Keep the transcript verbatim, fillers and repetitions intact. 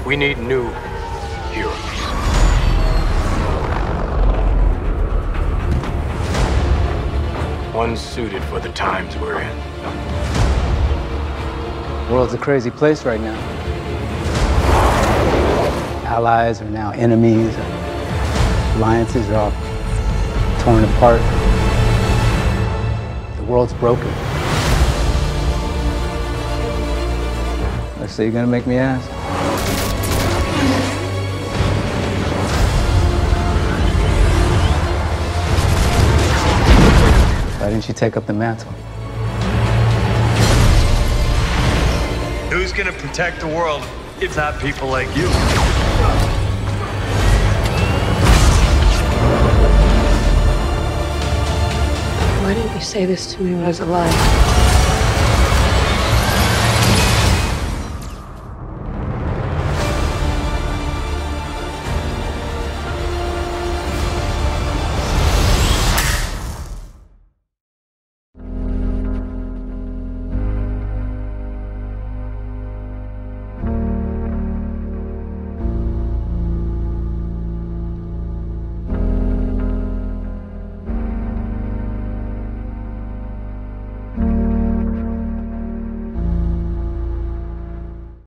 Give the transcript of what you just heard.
We need new heroes. One suited for the times we're in. The world's a crazy place right now. Allies are now enemies. Alliances are all torn apart. The world's broken. So you're gonna make me ask? Why didn't you take up the mantle? Who's gonna protect the world if not people like you? Why didn't you say this to me when I was alive?